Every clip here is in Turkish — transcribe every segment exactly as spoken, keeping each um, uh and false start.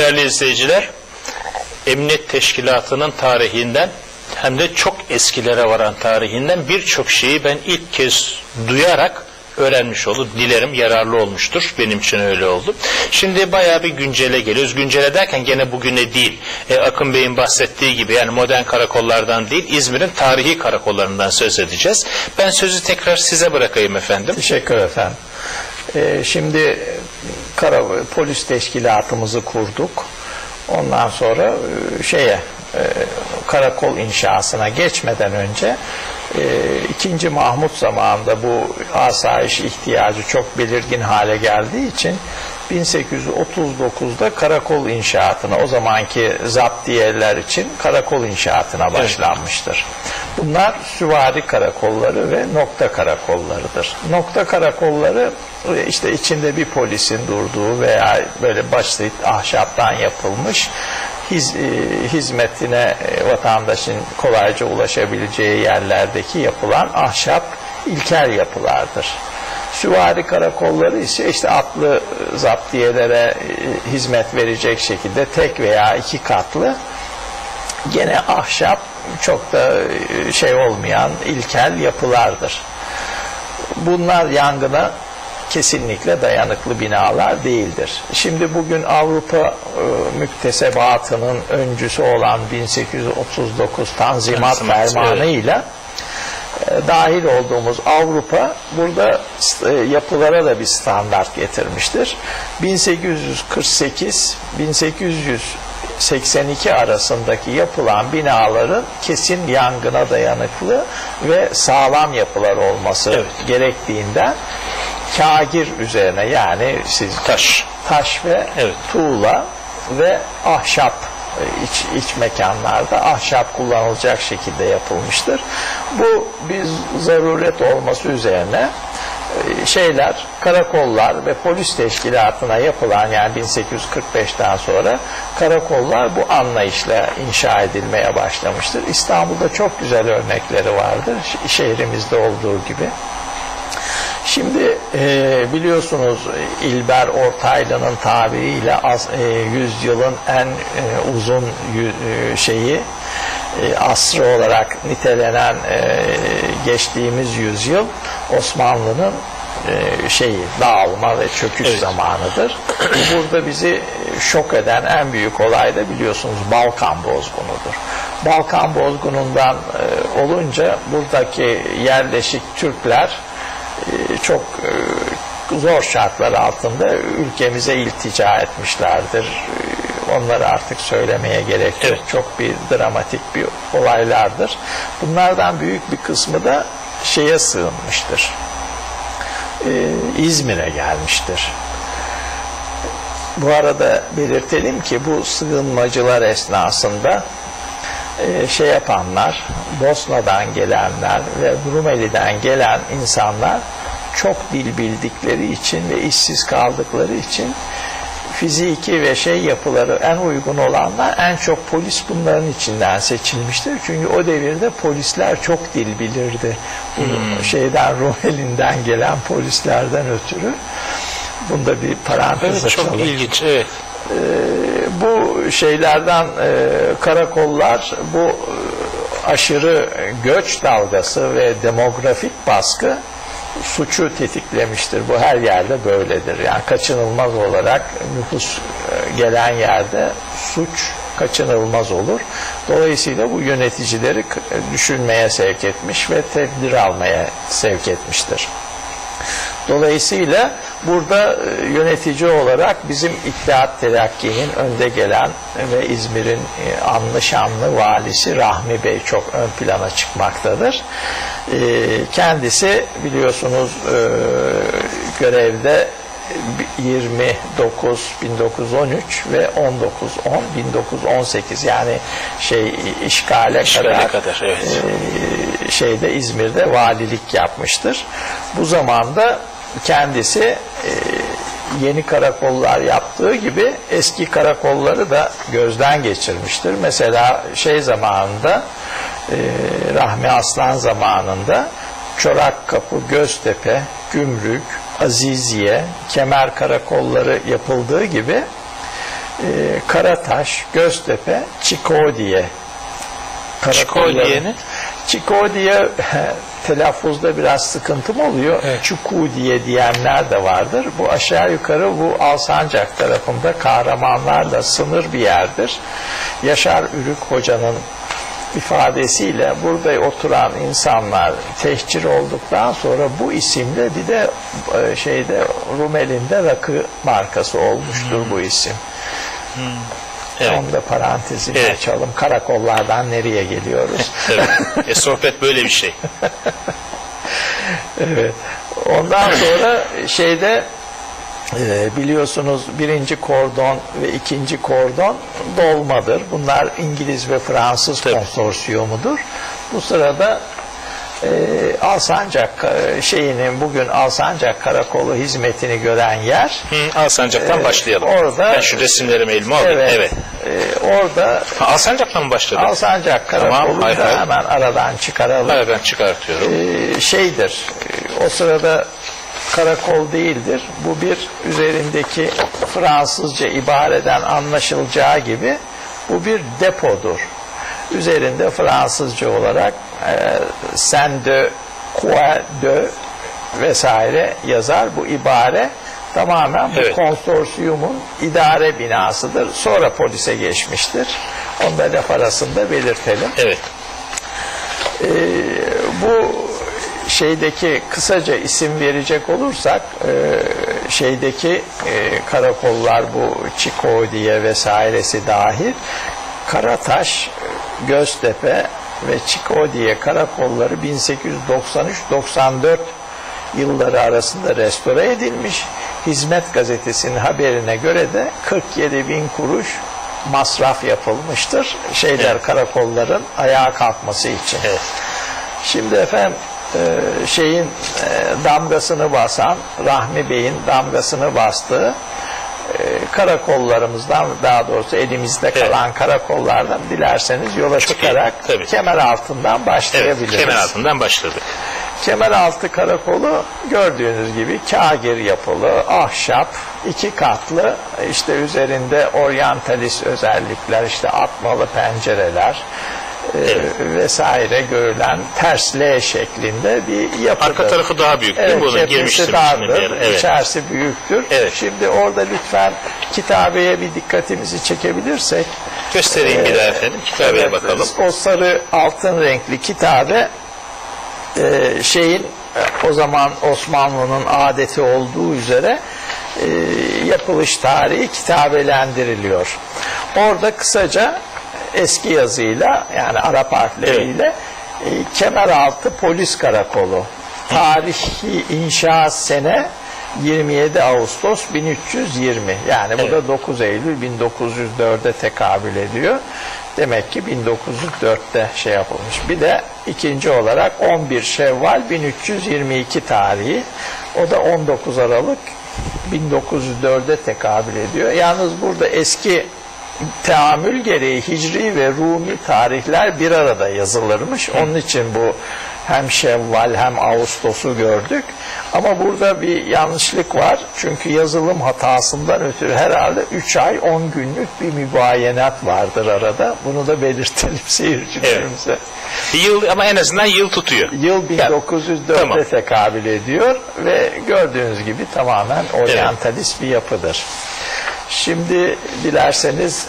Değerli izleyiciler, Emniyet Teşkilatı'nın tarihinden hem de çok eskilere varan tarihinden birçok şeyi ben ilk kez duyarak öğrenmiş oldum. Dilerim yararlı olmuştur. Benim için öyle oldu. Şimdi bayağı bir güncele geliyoruz. Güncele derken gene bugüne değil. E, Akın Bey'in bahsettiği gibi yani modern karakollardan değil, İzmir'in tarihi karakollarından söz edeceğiz. Ben sözü tekrar size bırakayım efendim. Teşekkür efendim. Ee, şimdi kara, polis teşkilatımızı kurduk. Ondan sonra şeye e, karakol inşasına geçmeden önce e, ikinci Mahmut zamanında bu asayiş ihtiyacı çok belirgin hale geldiği için bin sekiz yüz otuz dokuzda karakol inşaatına, o zamanki zaptiyeler için karakol inşaatına başlanmıştır. Bunlar süvari karakolları ve nokta karakollarıdır. Nokta karakolları işte içinde bir polisin durduğu veya böyle basit ahşaptan yapılmış hiz, hizmetine vatandaşın kolayca ulaşabileceği yerlerdeki yapılan ahşap ilkel yapılardır. Süvari karakolları ise işte atlı zaptiyelere hizmet verecek şekilde tek veya iki katlı gene ahşap, çok da şey olmayan ilkel yapılardır. Bunlar yangına kesinlikle dayanıklı binalar değildir. Şimdi bugün Avrupa e, müktesebatının öncüsü olan bin sekiz yüz otuz dokuz Tanzimat Fermanı'yla e, dahil olduğumuz Avrupa burada e, yapılara da bir standart getirmiştir. bin sekiz yüz kırk sekiz bin sekiz yüz seksen iki arasındaki yapılan binaların kesin yangına dayanıklı ve sağlam yapılar olması evet. gerektiğinden kagir üzerine, yani siz taş, taş ve evet. tuğla ve ahşap iç, iç mekanlarda ahşap kullanılacak şekilde yapılmıştır. Bu bir zaruret olması üzerine şeyler, karakollar ve polis teşkilatına yapılan, yani bin sekiz yüz kırk beşten sonra karakollar bu anlayışla inşa edilmeye başlamıştır. İstanbul'da çok güzel örnekleri vardır, şehrimizde olduğu gibi. Şimdi e, biliyorsunuz İlber Ortaylı'nın tabiriyle az, e, yüzyılın en e, uzun e, şeyi e, asrı olarak nitelenen e, geçtiğimiz yüzyıl Osmanlı'nın e, şeyi dağılma ve çöküş evet. zamanıdır. Burada bizi şok eden en büyük olay da biliyorsunuz Balkan bozgunudur. Balkan bozgunundan e, olunca buradaki yerleşik Türkler çok zor şartlar altında ülkemize iltica etmişlerdir. Onları artık söylemeye gerek yok. Evet. Çok bir dramatik bir olaylardır. Bunlardan büyük bir kısmı da şeye sığınmıştır. İzmir'e gelmiştir. Bu arada belirtelim ki bu sığınmacılar esnasında şey yapanlar, Bosna'dan gelenler ve Rumeli'den gelen insanlar çok dil bildikleri için ve işsiz kaldıkları için fiziki ve şey yapıları en uygun olanlar, en çok polis bunların içinden seçilmiştir. Çünkü o devirde polisler çok dil bilirdi. Bu hmm. şeyden, Rumeli'nden gelen polislerden ötürü. Bunda bir parantez evet, açalım. Çok ilginç, evet. Ee, bu şeylerden e, karakollar bu e, aşırı göç dalgası ve demografik baskı suçu tetiklemiştir. Bu her yerde böyledir. Yani kaçınılmaz olarak nüfus e, gelen yerde suç kaçınılmaz olur. Dolayısıyla bu yöneticileri düşünmeye sevk etmiş ve tedbir almaya sevk etmiştir. Dolayısıyla burada yönetici olarak bizim İttihat Terakki'nin önde gelen ve İzmir'in anlı şanlı valisi Rahmi Bey çok ön plana çıkmaktadır. Kendisi biliyorsunuz görevde yirmi dokuz bin dokuz yüz on üç ve on dokuz on bin dokuz yüz on sekiz, yani şey işgale, işgale kadar, kadar evet. e, şeyde İzmir'de valilik yapmıştır. Bu zamanda kendisi e, yeni karakollar yaptığı gibi eski karakolları da gözden geçirmiştir. Mesela şey zamanında e, Rahmi Aslan zamanında Çorakkapı, Göztepe, Gümrük, Aziziye, Kemer karakolları yapıldığı gibi e, Karataş, Göztepe, Çikodiye. Çikodiye ne? Çikodiye telaffuzda biraz sıkıntım oluyor. Evet. Çukudiye diyenler de vardır. Bu aşağı yukarı bu Alsancak tarafında Kahramanlarla sınır bir yerdir. Yaşar Ürük Hoca'nın ifadesiyle burada oturan insanlar tehcir olduktan sonra bu isimle bir de şeyde Rumeli'nde rakı markası olmuştur hmm. bu isim. Hmm. Evet. Onu da parantezini evet. açalım. Karakollardan nereye geliyoruz? Evet. E, sohbet böyle bir şey. Evet. Ondan sonra şeyde e, biliyorsunuz birinci kordon ve ikinci kordon dolmadır. Bunlar İngiliz ve Fransız Tabii. konsorsiyumudur. Bu sırada e, Alsancak e, şeyinin bugün Alsancak Karakolu hizmetini gören yer. Hı, Alsancak'tan e, başlayalım. Orada, ben şu resimlerimi elime alayım. Evet. evet. E, orada ha, Alsancak'tan mı başladık? Alsancak Karakolu tamam, da hemen aradan çıkaralım. Aradan çıkartıyorum. E, şeydir. E, o sırada karakol değildir. Bu bir üzerindeki Fransızca ibareden anlaşılacağı gibi bu bir depodur. Üzerinde Fransızca olarak e, sen de quoi de vesaire yazar. Bu ibare tamamen bu evet. konsorsiyumun idare binasıdır. Sonra polise geçmiştir. Onu da laf arasında belirtelim. Evet. E, bu şeydeki kısaca isim verecek olursak e, şeydeki e, karakollar bu Çikodiye vesairesi dahil Karataş, Göztepe ve Çikodiye karakolları bin sekiz yüz doksan üç doksan dört yılları arasında restore edilmiş. Hizmet Gazetesi'nin haberine göre de kırk yedi bin kuruş masraf yapılmıştır. Şeyler evet. karakolların ayağa kalkması için. Evet. Şimdi efendim Ee, şeyin e, damgasını basan Rahmi Bey'in damgasını bastığı e, karakollarımızdan daha doğrusu elimizde kalan evet. karakollardan dilerseniz yola Çok çıkarak iyi, Kemeraltı'ndan başlayabiliriz. Evet, Kemeraltı'ndan başladık. Kemeraltı karakolu gördüğünüz gibi kâgir yapılı, ahşap, iki katlı, işte üzerinde oryantalist özellikler, işte atmalı pencereler, Evet. E, vesaire görülen ters L şeklinde bir yapıdır. Arka tarafı daha büyük değil mi? Evet, Bunu girmiştim. Dardır, evet. İçerisi büyüktür. Evet. Şimdi orada lütfen kitabeye bir dikkatimizi çekebilirsek. Göstereyim e, bir daha efendim. Kitabeye evet, bakalım. O sarı altın renkli kitabe e, şeyin o zaman Osmanlı'nın adeti olduğu üzere e, yapılış tarihi kitabelendiriliyor. Orada kısaca eski yazıyla yani Arap harfleriyle evet. e, Kemeraltı Polis Karakolu tarihi inşa sene yirmi yedi Ağustos bin üç yüz yirmi yani evet. bu da dokuz Eylül bin dokuz yüz dört'e tekabül ediyor. Demek ki bin dokuz yüz dört'te şey yapılmış. Bir de ikinci olarak on bir Şevval bin üç yüz yirmi iki tarihi. O da on dokuz Aralık bin dokuz yüz dört'e tekabül ediyor. Yalnız burada eski teamül gereği Hicri ve Rumi tarihler bir arada yazılırmış. Onun için bu hem Şevval hem Ağustos'u gördük. Ama burada bir yanlışlık var. Çünkü yazılım hatasından ötürü herhalde üç ay on günlük bir mübayenat vardır arada. Bunu da belirtelim seyircilerimize. Evet. Yıl, ama en azından yıl tutuyor. Yıl bin dokuz yüz dört'e tamam. tekabül ediyor ve gördüğünüz gibi tamamen oryantalist evet. bir yapıdır. Şimdi dilerseniz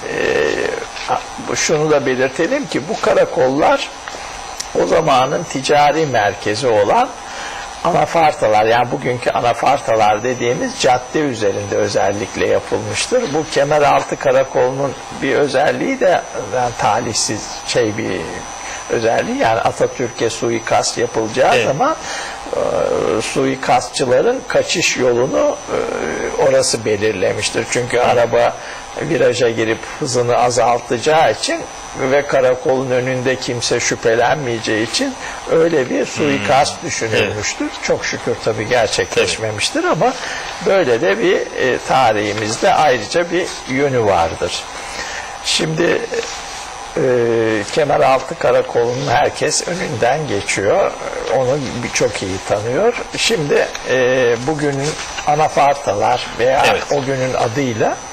e, şunu da belirtelim ki bu karakollar o zamanın ticari merkezi olan anafartalar yani bugünkü anafartalar dediğimiz cadde üzerinde özellikle yapılmıştır. Bu Kemeraltı Karakolu'nun bir özelliği de yani talihsiz şey bir özelliği yani Atatürk'e suikast yapılacağı evet. zaman e, suikastçıların kaçış yolunu e, orası belirlemiştir. Çünkü evet. araba viraja girip hızını azaltacağı için ve karakolun önünde kimse şüphelenmeyeceği için öyle bir suikast hmm. düşünülmüştür. Evet. Çok şükür tabii gerçekleşmemiştir evet. ama böyle de bir e, tarihimizde ayrıca bir yönü vardır. Şimdi e, Kemeraltı Karakolu'nun herkes önünden geçiyor. Onu çok iyi tanıyor. Şimdi e, bugünün anafartalar veya evet. o günün adıyla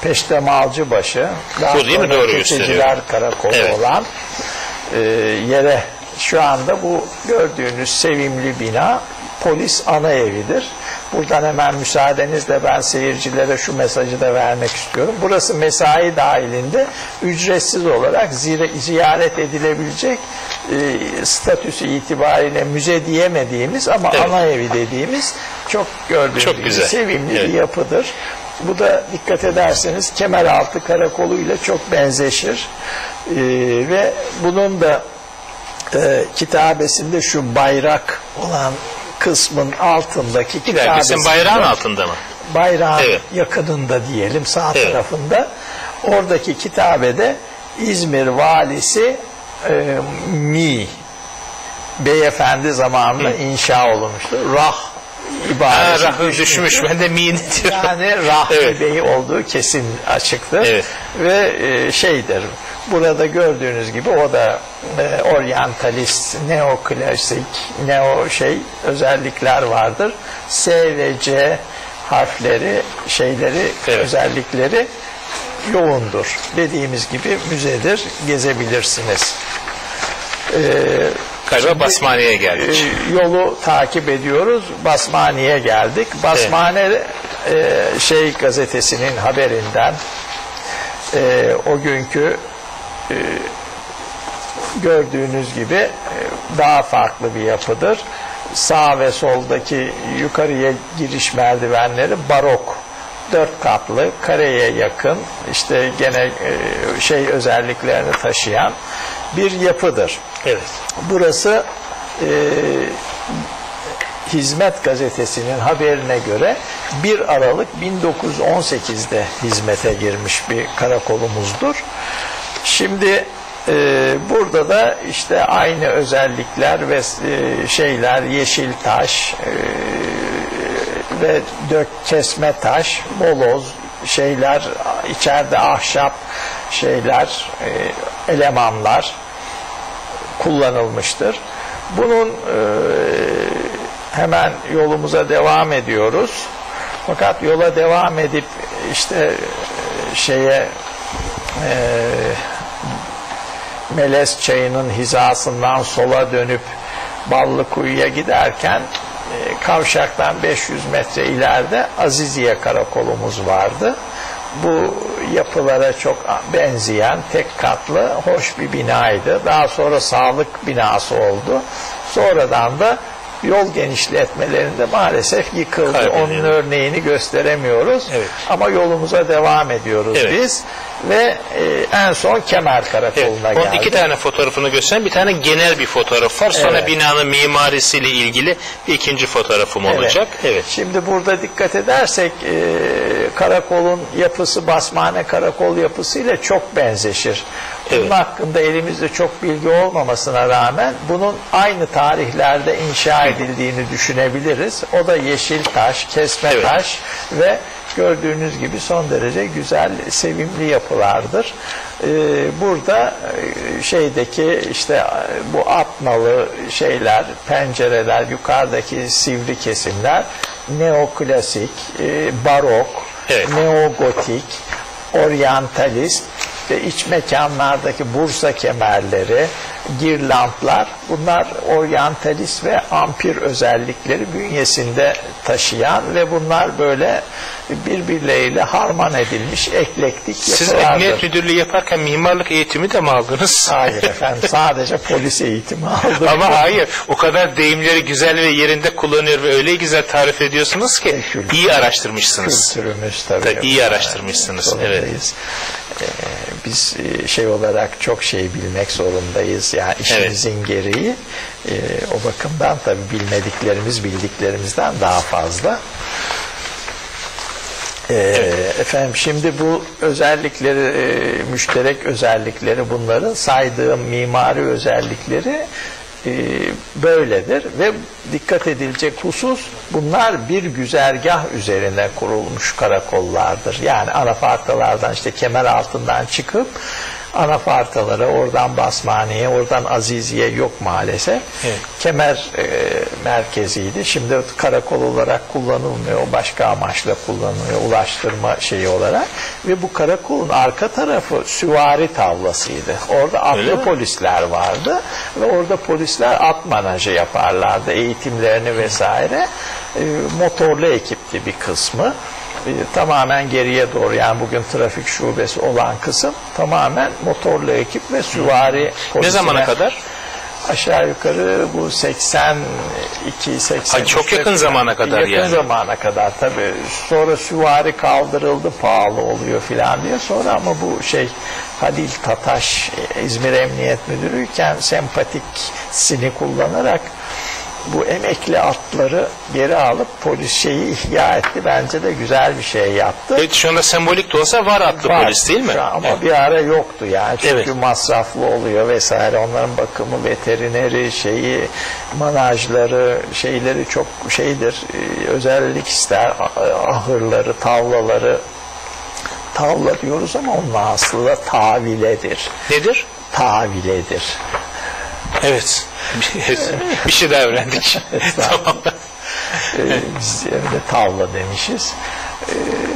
Peştemalcıbaşı, daha Bu değil mi? sonra Doğru Keçeciler gösteriyor. Karakolu Evet. olan e, yere şu anda bu gördüğünüz sevimli bina polis ana evidir. Buradan hemen müsaadenizle ben seyircilere şu mesajı da vermek istiyorum. Burası mesai dahilinde ücretsiz olarak zire- ziyaret edilebilecek e, statüsü itibariyle müze diyemediğimiz ama Evet. ana evi dediğimiz çok gördüğünüz Çok gibi güzel. sevimli Evet. bir yapıdır. Bu da dikkat ederseniz Kemeraltı Karakolu ile çok benzeşir. E, ve bunun da e, kitabesinde şu bayrak olan kısmın altındaki Bir dakika, kitabesinde sen bayrağın altında mı? bayrağın Evet. yakınında diyelim sağ Evet. tarafında oradaki kitabede İzmir valisi e, Mi beyefendi zamanında Hı. inşa olunmuştur. Rah Ha, ibaresi rahı düşmüş. Ben de mini diyorum. yani Rahmi Evet. Bey olduğu kesin açıktır. Evet. Ve e, şeydir, burada gördüğünüz gibi o da e, oryantalist, neoklasik, neo şey özellikler vardır. S ve C harfleri, şeyleri, Evet. özellikleri yoğundur. Dediğimiz gibi müzedir, gezebilirsiniz. Ee, Galiba Basmaniye'ye geldik. e, yolu takip ediyoruz. Basmani'ye geldik. Basmane e, şey gazetesinin haberinden e, o günkü e, gördüğünüz gibi e, daha farklı bir yapıdır. Sağ ve soldaki yukarıya giriş merdivenleri barok, dört katlı, kareye yakın, işte gene e, şey özelliklerini taşıyan bir yapıdır. Evet. Burası e, Hizmet Gazetesi'nin haberine göre bir Aralık bin dokuz yüz on sekiz'de hizmete girmiş bir karakolumuzdur. Şimdi e, burada da işte aynı özellikler ve e, şeyler, yeşil taş e, ve dök kesme taş, moloz şeyler, içeride ahşap şeyler, e, elemanlar kullanılmıştır. Bunun e, hemen yolumuza devam ediyoruz. Fakat yola devam edip işte e, şeye e, Melez Çayı'nın hizasından sola dönüp Ballıkuyu'ya giderken e, kavşaktan beş yüz metre ileride Aziziye Karakolumuz vardı. Bu yapılara çok benzeyen tek katlı hoş bir binaydı. Daha sonra sağlık binası oldu. Sonradan da yol genişletmelerinde maalesef yıkıldı. Kaybediyor. Onun örneğini gösteremiyoruz. Evet. Ama yolumuza devam ediyoruz Evet. biz. Ve e, en son Kemer Karakolu'na Evet. Onun geldik. iki tane fotoğrafını gösteren bir tane genel bir fotoğraf var. Sonra Evet. binanın mimarisiyle ilgili bir ikinci fotoğrafım olacak. Evet. Şimdi burada dikkat edersek e, karakolun yapısı Basmane Karakol yapısıyla çok benzeşir. Bunun Evet. hakkında elimizde çok bilgi olmamasına rağmen bunun aynı tarihlerde inşa edildiğini düşünebiliriz. O da yeşil taş, kesme Evet. taş ve gördüğünüz gibi son derece güzel, sevimli yapılardır. Ee, burada e, şeydeki işte e, bu atnalı şeyler, pencereler, yukarıdaki sivri kesimler neoklasik, e, barok, Evet. neogotik, oryantalist ve iç mekanlardaki Bursa kemerleri, girlandlar, bunlar oryantalist ve ampir özellikleri bünyesinde taşıyan ve bunlar böyle birbirleriyle harman edilmiş eklektik Siz yapılardır. Emniyet Müdürlüğü yaparken mimarlık eğitimi de mi aldınız? Hayır efendim, sadece polis eğitimi aldım. Ama hayır, o kadar deyimleri güzel ve yerinde kullanıyor ve öyle güzel tarif ediyorsunuz ki Kültür. iyi araştırmışsınız. Kültürümüz tabii. Tabii, iyi araştırmışsınız, evet. Zorundayız. Ee, biz e, şey olarak çok şey bilmek zorundayız. Yani işimizin gereği. Ee, o bakımdan tabii bilmediklerimiz bildiklerimizden daha fazla. Ee, Efendim şimdi bu özellikleri, e, müşterek özellikleri, bunların saydığım mimari özellikleri e, böyledir ve dikkat edilecek husus, bunlar bir güzergah üzerine kurulmuş karakollardır. Yani anafartalardan işte kemer altından çıkıp anafartalara, oradan Basmaniye, oradan Aziziye yok maalesef. Evet. Kemer e, merkeziydi. Şimdi karakol olarak kullanılmıyor. O başka amaçla kullanılıyor. Ulaştırma şeyi olarak. Ve bu karakolun arka tarafı süvari tavlasıydı. Orada atlı polisler vardı. Ve orada polisler at manajı yaparlardı. Eğitimlerini vesaire. E, motorlu ekipti bir kısmı. E, tamamen geriye doğru, yani bugün trafik şubesi olan kısım tamamen motorlu ekip ve süvari polisine. Ne zamana kadar? Aşağı yukarı bu seksen iki seksen Ay, çok yakın zamana kadar yakın yani. zamana kadar tabii. Sonra süvari kaldırıldı, pahalı oluyor filan diye. Sonra ama bu şey Halil Tataş İzmir Emniyet Müdürüyken sempatikini kullanarak bu emekli atları geri alıp polis şeyi ihya etti. Bence de güzel bir şey yaptı. Evet, şu anda sembolik de olsa var atlı Var, polis değil mi? Ama Evet. bir ara yoktu yani. Çünkü Evet. masraflı oluyor vesaire. Onların bakımı, veterineri, şeyi, manajları, şeyleri çok şeydir. e, Özellik ister. Ah- Ahırları, tavlaları. Tavla diyoruz ama onun aslında taviledir. Nedir? Taviledir. Evet. Bir şey daha öğrendik. Tamam. Ee, biz evde tavla demişiz. Ee,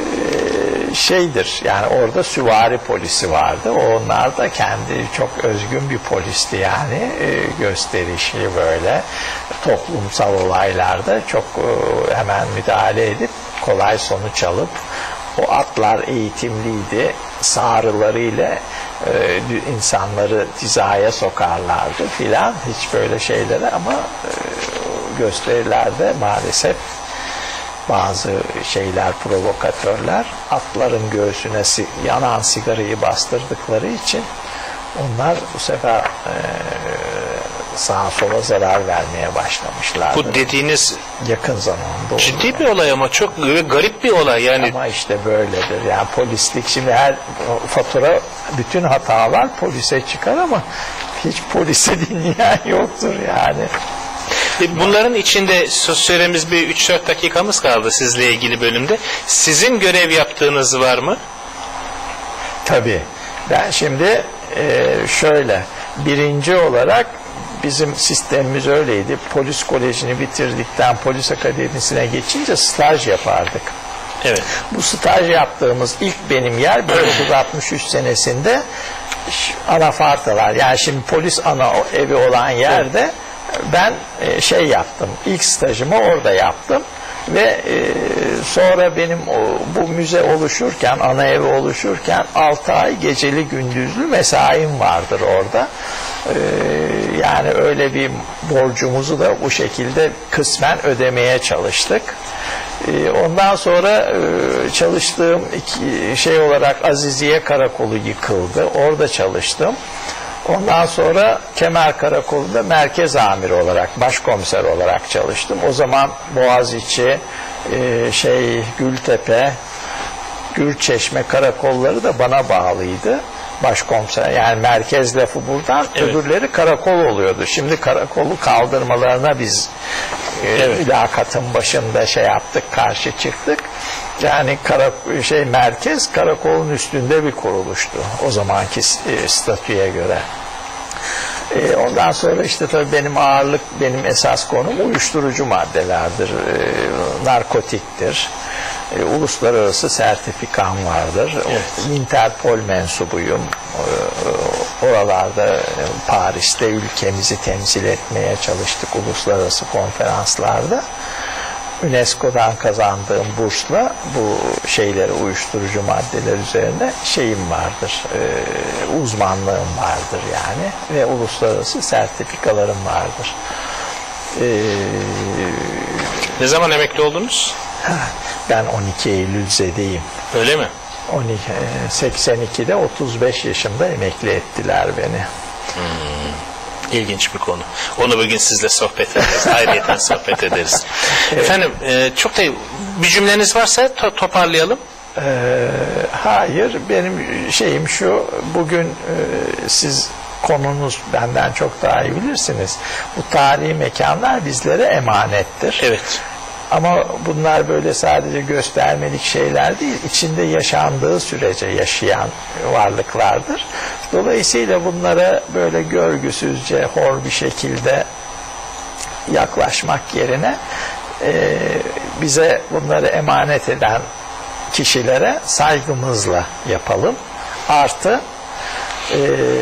şeydir yani, orada süvari polisi vardı. Onlar da kendi çok özgün bir polisti yani. Ee, gösterişli böyle toplumsal olaylarda çok e, hemen müdahale edip kolay sonuç alıp, o atlar eğitimliydi. Sağrılarıyla e, insanları hizaya sokarlardı filan, hiç böyle şeylere, ama e, gösterilerde maalesef bazı şeyler, provokatörler atların göğsüne si yanan sigarayı bastırdıkları için onlar bu sefer e, sağa sola zarar vermeye başlamışlardı. Bu dediğiniz yakın zamanda ciddi oldu. bir olay ama çok garip bir olay yani. Ama işte böyledir. Yani polislik, şimdi her fatura, bütün hatalar polise çıkar ama hiç polisi dinleyen yoktur yani. Bunların içinde süremiz bir üç dört dakikamız kaldı sizle ilgili bölümde. Sizin görev yaptığınız var mı? Tabii. Ben şimdi e, şöyle, birinci olarak bizim sistemimiz öyleydi. Polis kolejini bitirdikten polis akademisine geçince staj yapardık. Evet. Bu staj yaptığımız ilk benim yer bin dokuz yüz altmış üç senesinde anafartalar, yani şimdi polis ana evi olan yerde ben e, şey yaptım. İlk stajımı orada yaptım ve e, sonra benim o, bu müze oluşurken, ana evi oluşurken altı ay geceli gündüzlü mesaim vardır orada. E, yani öyle bir borcumuzu da bu şekilde kısmen ödemeye çalıştık. E, ondan sonra e, çalıştığım iki, şey olarak Aziziye Karakolu yıkıldı. Orada çalıştım. Ondan sonra Kemer Karakolu'nda merkez amiri olarak, başkomiser olarak çalıştım. O zaman Boğaziçi, e, şey Gültepe, Gürçeşme karakolları da bana bağlıydı. Başkomiser, yani merkez lafı buradan, evet. Öbürleri karakol oluyordu. Şimdi karakolu kaldırmalarına biz e, evet. mülakatın başında şey yaptık, karşı çıktık. Yani kara, şey merkez karakolun üstünde bir kuruluştu o zamanki e, statüye göre. E, ondan sonra işte tabii benim ağırlık, benim esas konum uyuşturucu maddelerdir, e, narkotiktir. E, uluslararası sertifikam vardır. Evet. Interpol mensubuyum. E, oralarda e, Paris'te ülkemizi temsil etmeye çalıştık uluslararası konferanslarda. UNESCO'dan kazandığım bursla bu şeyleri, uyuşturucu maddeler üzerinde şeyim vardır, e, uzmanlığım vardır yani ve uluslararası sertifikalarım vardır. E, Ne zaman emekli oldunuz? ben on iki Eylül zedeyim. Öyle mi? on iki, seksen ikide otuz beş yaşımda emekli ettiler beni. Hmm. İlginç bir konu. Onu bugün sizle sohbet ederiz. Ayrıyeten sohbet ederiz. Evet. Efendim e, çok da bir cümleniz varsa to- toparlayalım. Ee, hayır, benim şeyim şu, bugün e, siz konunuz benden çok daha iyi bilirsiniz. Bu tarihi mekanlar bizlere emanettir. Evet. Ama bunlar böyle sadece göstermelik şeyler değil, içinde yaşandığı sürece yaşayan varlıklardır. Dolayısıyla bunlara böyle görgüsüzce, hor bir şekilde yaklaşmak yerine e, bize bunları emanet eden kişilere saygımızla yapalım. Artı e,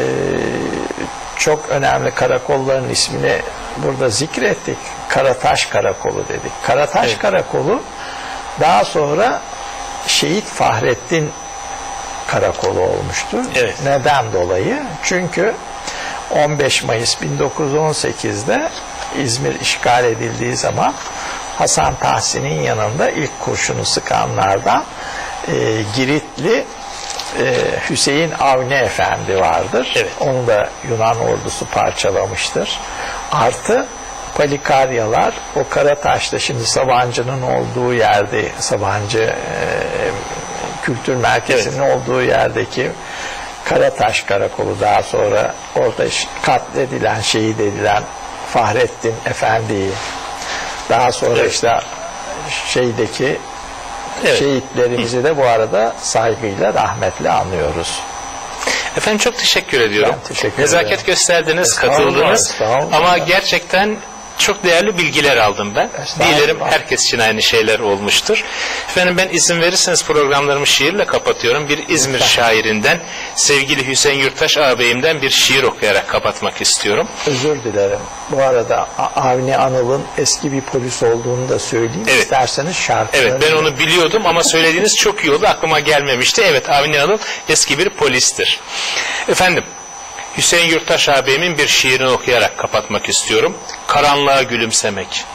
çok önemli karakolların ismini burada zikrettik. Karataş Karakolu dedik. Karataş evet. Karakolu daha sonra Şehit Fahrettin Karakolu olmuştur. Evet. Neden dolayı? Çünkü on beş Mayıs bin dokuz yüz on sekiz'de İzmir işgal edildiği zaman Hasan Tahsin'in yanında ilk kurşunu sıkanlardan e, Giritli e, Hüseyin Avni Efendi vardır. Evet. Onu da Yunan ordusu parçalamıştır. Artı Palikaryalar o Karataş'ta, şimdi Sabancı'nın olduğu yerde, Sabancı e, Kültür Merkezi'nin evet. olduğu yerdeki Karataş Karakolu, daha sonra orada katledilen, şehit edilen Fahrettin Efendi'yi, daha sonra evet. işte şeydeki evet. şehitlerimizi de bu arada saygıyla, rahmetle anıyoruz. Efendim çok teşekkür ediyorum. Ben teşekkür Nezaket ederim. gösterdiniz, katıldınız. Ama gerçekten çok değerli bilgiler aldım ben. Dilerim herkes için aynı şeyler olmuştur. Efendim ben izin verirseniz programlarımı şiirle kapatıyorum. Bir İzmir şairinden, sevgili Hüseyin Yurttaş ağabeyimden bir şiir okuyarak kapatmak istiyorum. Özür dilerim. Bu arada Avni Anıl'ın eski bir polis olduğunu da söyleyeyim. Evet. İsterseniz şarkıları. Evet, ben onu biliyordum ama söylediğiniz çok iyi oldu. Aklıma gelmemişti. Evet, Avni Anıl eski bir polistir. Efendim, Hüseyin Yurttaş ağabeyimin bir şiirini okuyarak kapatmak istiyorum. Karanlığa gülümsemek.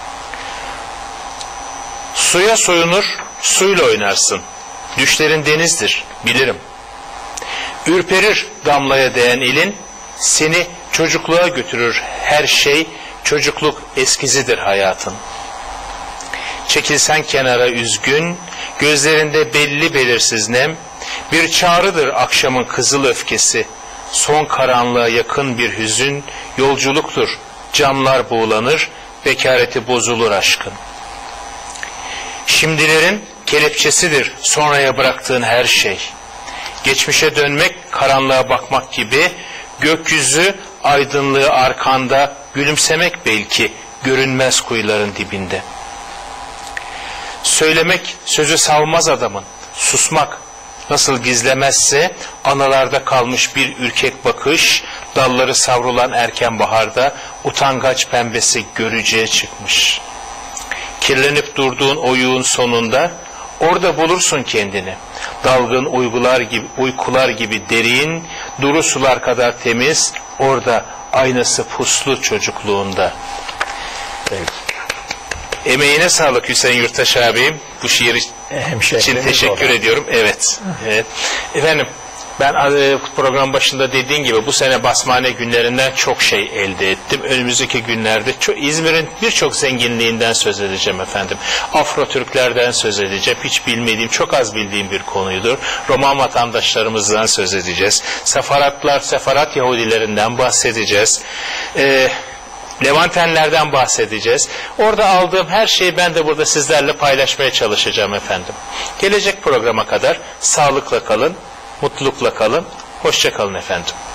Suya soyunur, suyla oynarsın. Düşlerin denizdir, bilirim. Ürperir damlaya değen elin, seni çocukluğa götürür her şey, çocukluk eskizidir hayatın. Çekilsen kenara üzgün, gözlerinde belli belirsiz nem, bir çağrıdır akşamın kızıl öfkesi, son karanlığa yakın bir hüzün, yolculuktur, camlar buğulanır, bekareti bozulur aşkın. Şimdilerin kelepçesidir sonraya bıraktığın her şey. Geçmişe dönmek, karanlığa bakmak gibi, gökyüzü aydınlığı arkanda, gülümsemek belki görünmez kuyuların dibinde. Söylemek sözü savmaz adamın, susmak nasıl gizlemezse anılarda kalmış bir ürkek bakış, dalları savrulan erken baharda utangaç pembesi görücüye çıkmış. Kirlenip durduğun oyuğun sonunda orada bulursun kendini. Dalgın uygular gibi, uykular gibi derin, duru sular kadar temiz, orada aynası puslu çocukluğunda. Evet. Emeğine sağlık Hüseyin Yurttaş abim. Bu şiir için teşekkür olan. ediyorum. Evet. evet. Efendim ben program başında dediğim gibi bu sene Basmane günlerinden çok şey elde ettim. Önümüzdeki günlerde İzmir'in birçok zenginliğinden söz edeceğim efendim. Afro Türklerden söz edeceğim. Hiç bilmediğim, çok az bildiğim bir konuydur. Roman vatandaşlarımızdan söz edeceğiz. Sefaratlar, sefarat Yahudilerinden bahsedeceğiz. Eee Levantenlerden bahsedeceğiz. Orada aldığım her şeyi ben de burada sizlerle paylaşmaya çalışacağım efendim. Gelecek programa kadar sağlıkla kalın, mutlulukla kalın, hoşça kalın efendim.